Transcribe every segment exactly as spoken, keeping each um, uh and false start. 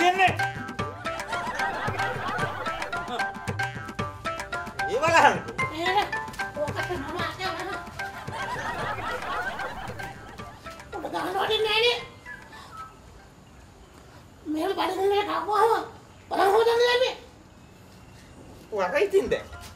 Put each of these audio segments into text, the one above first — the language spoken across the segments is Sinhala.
දෙන්නේ. ඒ බලන්න. නේද? ඔකට මම අතේ නම. ඔබ ගහනවද නෑනේ? මෙහෙම බඩගින්න කපුවම බලන් හොදන්න යන්නේ. වරයි තින්ද.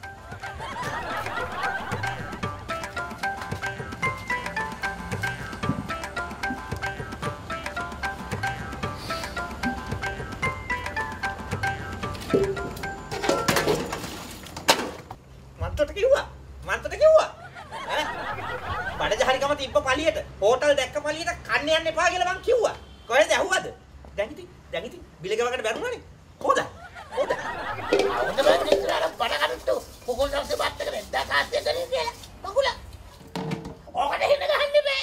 මන්තට කිව්වා මන්තට කිව්වා ඈ බඩජහරිකම තිබ්බ පළියට හෝටල් දැක්ක පළියට කන්න යන්න එපා කියලා මං කිව්වා කොහෙද ඇහුවද දැන් ඉතින් දැන් ඉතින් බිල ගවකට බැරුණානේ හොද හොද අවුද බන්නේ ඉතලා බඩකටු කුකුල් දැස්සේ බත් එක දෙද්දා කාස්සිය කරේ කියලා මකුල ඕකට හින ගහන්න බෑ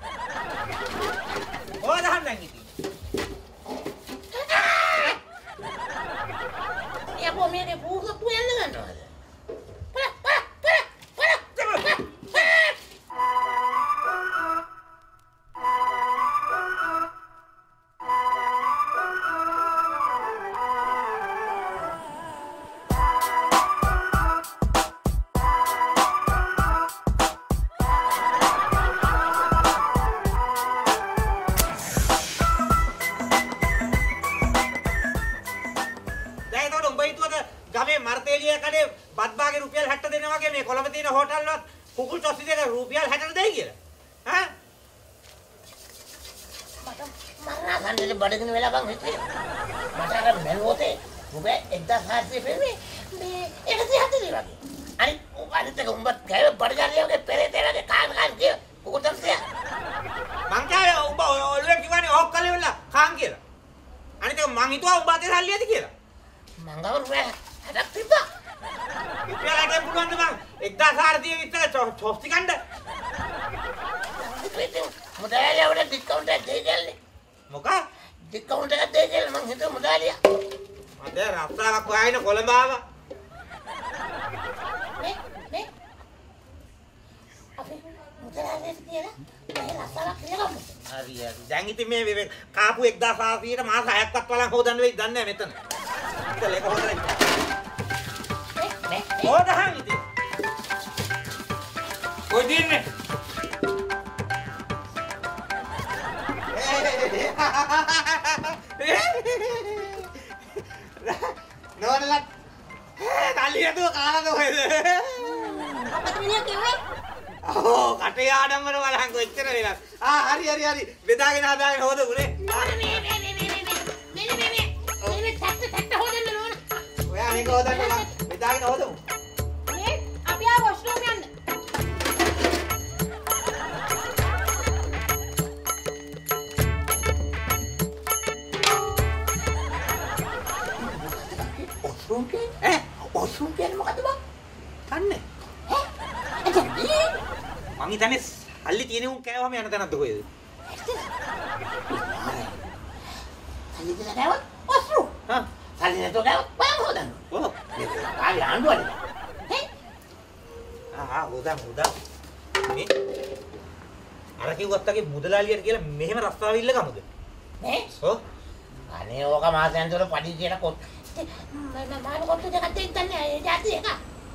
හොද හන්නන් ඉතින් යපෝ මේකේ පූක පුයන්න ගන්නවද होटल में कुकुल चौसी देगा रुपया हैटर देगी हाँ मरना खाने से बड़े दिन वेला बंग हिस्से मटर अगर मेल होते रुपये एक दस हाथ से फिर भी मैं एक सी हाथ नहीं बाकी अरे अरे तक उम्र गए बढ़ जा रही है पहले तेरा के कान कान के कुकुल चौसी मांग क्या है उबा ओल्वे किवाने ऑफ कर ले वाला खान के अरे तो मांगी तो उबा ते साल लिया थी क्या मांगा रुपये हैटर तिब्बा रुपया लाके पुरान दबांग एकदा सार दिए इतना चौस्ती कंड मुद्दा लिया उन्हें डिस्काउंट दे देल मोका डिस्काउंट दे देल मंग हितो मुद्दा लिया अरे रास्ता का कोई ना कोलंबावा ने ने अबे मुद्दा ले दिया ना मैं रास्ता का किया काम अरे यार जाएंगे तो मैं वे कापू एकदा सार दिए ना मां सायक तक वाला हो दन वे दन है मेतन चले को हो रहा हो रहा है इधर कोई दिन में नॉन लग ताली है तो काला तो है पत्रियां क्यों है ओह कटे आडंबर वाला हमको इतना नहीं लगा हाँ हरी हरी हरी विदा के ना दाग हो दो बुरे नहीं नहीं नहीं नहीं नहीं नहीं नहीं नहीं नहीं थक थक हो जाने लो वो यार नहीं को होता ना विदा के ना हो दो ये अभी आप वॉशरूम में अंदर वॉशरूम के eh वॉशरूम के mau kata bang tanne eh aja ni මං හිතන්නේ සල්ලි තියෙන උන් කෑවම යන තැනක්ද කොහෙද සල්ලි දෙලා කෑවත් වස්රු හා සල්ලි නැතුව කෑවත් බයම හොදන්න ඔව් ආවේ ආණ්ඩුවනේ හේ ආ හොදා හොදා මේ අර කිව්වත් අගේ මුදලාලියට කියලා මෙහෙම රස්සාව ඉල්ල ගමුද නේ ඔව් අනේ ඕක මාසෙන් තුර පඩි කියලා කොත් මම මම කොත් දෙකක් දෙන්න ජාති එක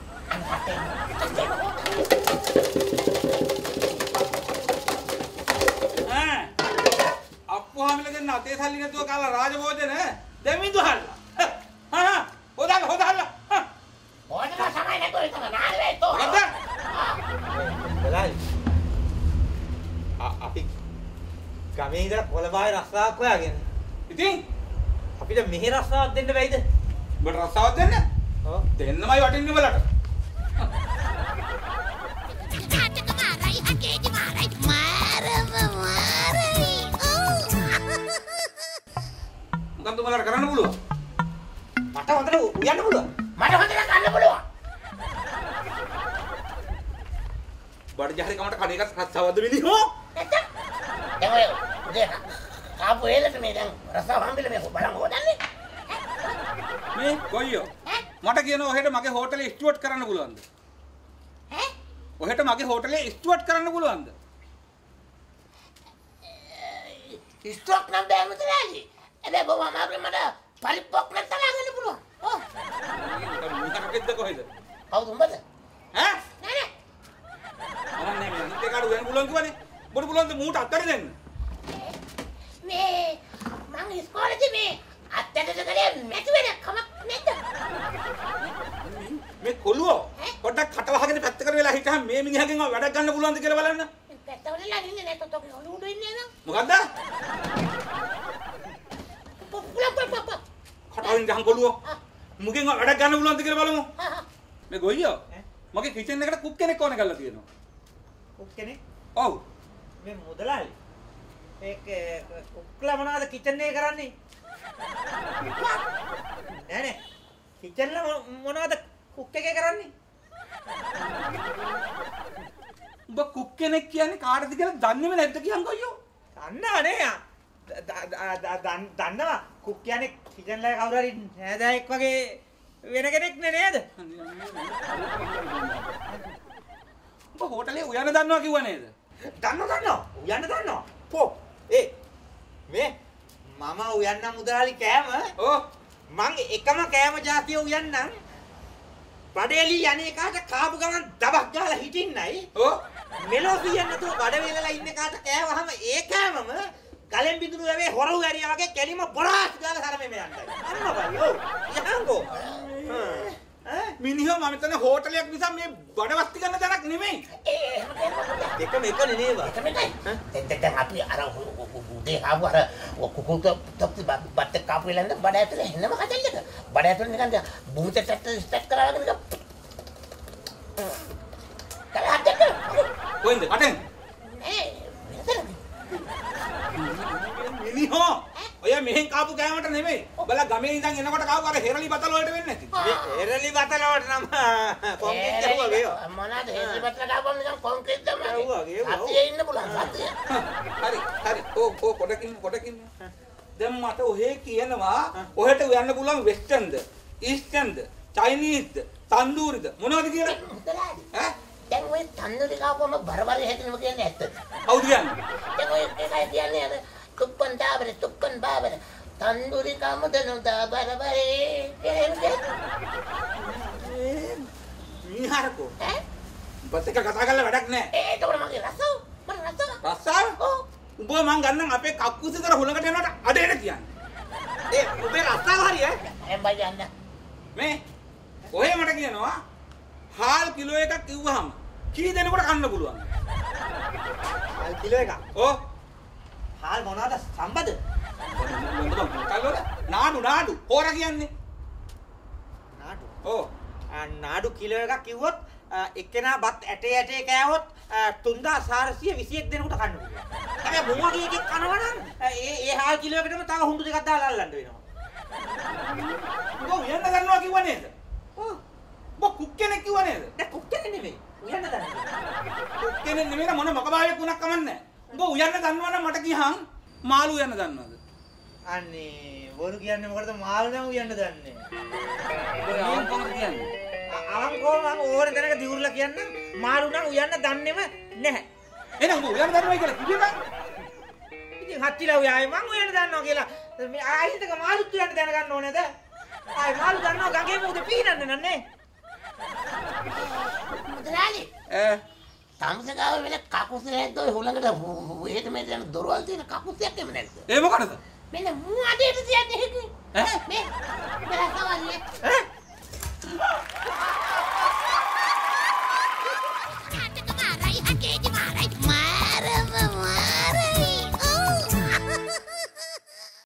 हाँ आपको हम लोग ना तेज हाली ने तो काला राजभोजन है देमी तो हाल हाँ हाँ होता है होता है ඕනම සමයි නැතුව ඉතන නාලේ තෝ होता මුදලාලි අපි ගමේ ඉඳලා කොළඹාවේ රස්සාවක් හොයාගෙන इतनी අපිට මෙහෙ රස්සාවක් දෙන්න බැයිද बट रस्ता होते हैं ना ඔව් देन ना मैं वाटिंग नहीं बोला bukan tuh malah karena dulu මට හොඳට උයන්න පුළුවන් මට හොඳට කන්න පුළුවන් बड़ जहरी कमट खाने का रास्ता वाद भी नहीं हो නැත්තම් දැන් ඔය උදේ කාපු වේලට මේ දැන් රසාව හම්බෙලා මේ බලන් හොදන්නේ මේ කොයියෝ මට කියනවා ඔහෙට මගේ හෝටලේ ස්ටුවර්ට් කරන්න පුළුවන්ද ඈ ඔහෙට මගේ හෝටලේ ස්ටුවර්ට් කරන්න පුළුවන්ද ස්ටොක් නම් බෑ මුදලාලි එබේ බොහොම අමාරුයි මට පරිප්පොක්කෙන් තලා ගන්න පුළුවන්. ඔව්. මුහුණකෙද්ද කොහෙද? කවුද උඹද? ඈ? නෑ නෑ. අනන්නේ මේ අනිත් එකාට වෙන පුළුවන් කිව්වනේ. බොඩ පුළුවන් ද මූට අත්තර දෙන්න. මේ මං ඉස්කෝලේදී මේ අත්තට ගලේ මැටි වෙන කමක් නැද්ද? මේ කොළුව පොඩ්ඩක් කට වහගෙන පැත්තකට වෙලා හිටහම මේ මිනිහගෙන් වැඩක් ගන්න පුළුවන්ද කියලා බලන්න. පැත්තවලලා ඉන්නේ නැත්නම් තෝක ඔලු උඩ ඉන්නේ නේද? මොකද්ද? පුපුලා පුපුලා. කටවලින් ගහන් කොළුව. මුගෙන් වැඩක් ගන්න පුළුවන්ද කියලා බලමු. මේ ගොයියෝ මගේ කිචන් එකට කුක් කෙනෙක් ඕන කරලා තියෙනවා. කුක් කෙනෙක්? ඔව්. මේ මුදලාලි. ඒක කුක්ලා මොනවද කිචන් එකේ කරන්නේ? නෑ නෑ. කිචන් එක මොනවද කුක් එකේ කරන්නේ? උඹ කුක් කෙනෙක් කියන්නේ කාටද කියලා දන්නේම නැද්ද කියන් ගොයියෝ? දන්නවා නේ. දන්නවා. කුක් කියන්නේ කිචන් එකේ කවුරු හරි නෑදෑයෙක් වගේ වෙන කෙනෙක් නේ නේද? උඹ හෝටලේ උයන්න දන්නවා කිව්වා නේද? දන්නව දන්නව. උයන්න දන්නව. පෝ. ඒ මේ මම උයන්න මුදලාලි කෑම. ඔව්. මං එකම කෑම જાතිය උයන්නම්. බඩේලි යන්නේ කාට කාපු ගමන් දබක් ගාලා හිටින්නයි. ඔව්. මෙලෝ කියන්නේ නැතුව බඩ වේලලා ඉන්න කාට කෑවහම ඒ කෑමම ගලෙන් බිඳුණු වැවේ හොරව ඇරියා වගේ කැලිම බොරාස් ගාලා සරමෙම යන්නයි. අන්න බයි. ඔව්. යහන්කෝ. ඈ මිනිහා මම හිතන්නේ හෝටලයක් නිසා මේ බඩවස්ති ගන්න තැනක් නෙමෙයි. දෙකම එකනේ නේද? එකමයි. දැන් අපි අර උදේ ආව අර කුකුල්ට තප්පි බත් කාපු වෙලඳ බඩ ඇතුලේ එන්නම කතල්ලක. බඩ ඇතුලේ නිකන් බුහිත ටැට් ස්ටැට් කරාගෙන නිකන්. කලහටක. කොහෙන්ද? කටෙන්. නේ මෙතන. මිනිහා ඔය මෙහෙන් කාපු කෑමට නෙමෙයි. බලා ගමේ ඉඳන් එනකොට කාපු අර හෙරලි බතල වලට වෙන්නේ නැති. මේ එරලි බතලවට නම් කොන්ක්‍රීට් ගහුවා වගේ. මොනවාද හෙරලි බතල ගාපුවම නිකන් කොන්ක්‍රීට් තමයි. ගහුවා වගේ. සතියේ ඉන්න පුළුවන් සතියේ. හරි හරි. ඕ ඕ පොඩකින් පොඩකින්. දැන් මට ඔහෙ කියනවා ඔහෙට යන්න පුළුවන් වෙස්ටර්න්ද, ඊස්ටර්න්ද, චයිනීස්ද, තන්දූරිද මොනවද කියලා? මුදලාලි. ඈ? දැන් ඔය තන්දූරි ගාපුවම බරබර හැදෙනවා කියන්නේ ඇත්තද? කවුද කියන්නේ? දැන් ඔය එකයි කියන්නේ අර තුප්පන් දාබර තුප්පන් බාබර තන්දූරි කමුදනු දාබරබරේ කියන්නේ. මිනිහාරකෝ. ඈ? බත් එක කතා කරලා වැඩක් නැහැ. ඒ ඒතකොට මගේ රසව මම රසව. රස්සාව? ඔව්. උඹ මං ගන්නම් අපේ කක්කුසේතර හුලකට යනකොට අඩේට කියන්නේ. ඒ උඹේ රස්සාව හරි ඈ. එම් බයි යන්න. මේ ඔහෙ මට කියනවා හාල් කිලෝ එකක් කිව්වහම කී දෙනෙකුට කන්න පුළුවන්? හාල් කිලෝ එකක්. ඔව්. හාල් මොනවද සම්බද? නාඩු නාඩු හොර කියන්නේ. නාඩු. ඔව්. නාඩු කිලෝ එකක් කිව්වොත් එක්කෙනා බත් ඇටේ ඇටේ කෑවොත් තුන්දාස් හාරසිය විසි එක් දෙනෙකුට කන්න පුළුවන්. හැබැයි මොනවගේ එකක් කනවා නම් ඒ ඒ හාල් කිලෝ එකටම තව හුඬු දෙකක් දාලා අල්ලන්න වෙනවා. උඹ උයන්න ගන්නවා කිව්ව නේද? ඔව්. උඹ කුක් කෙනෙක් කිව්ව නේද? දැන් කුක් කෙනෙක් නෙමෙයි. උයන්න දන්නේ. කුක් කෙනෙක් නෙමෙයි මොන මකභාවයක් වුණක් කමන්නේ. උඹ උයන්න දන්නවා නම් මට කියහන් මාළු උයන්න දන්නවද? අනේ වරු කියන්නේ මොකටද මාළු නම් උයන්න දන්නේ. ඔය ආන් කොහොමද කියන්නේ? අවංකව මම ඕන තැනක දියුරලා කියන්න මාළු නම් උයන්න දන්නේම නැහැ. එහෙනම් උඹ උයන්න දන්නවා කියලා කිව්වේ මං. ඉතින් හත්තිලා උයායි මං උයන්න දන්නවා කියලා මේ ආයෙත් මාළුත් උයන්න දැනගන්න ඕනේද? ආයි මාළු දන්නවා ගඟේ මොකද පීනන්නේ නන්නේ? මුදලාලි. ඈ තම්සගාව වෙන කකුසේ නැද්ද ඔය හුලඟට එහෙට මෙහෙට යන දොරවල් තියෙන කකුසයක් එම නැද්ද? ඒ මොකටද? මෙන්න මූ අඩේට තියන්නේ හේතු. ඈ මේ මෙලා සවන්නේ. ඈ Hãy subscribe cho kênh Ghiền Mì Gõ để không bỏ lỡ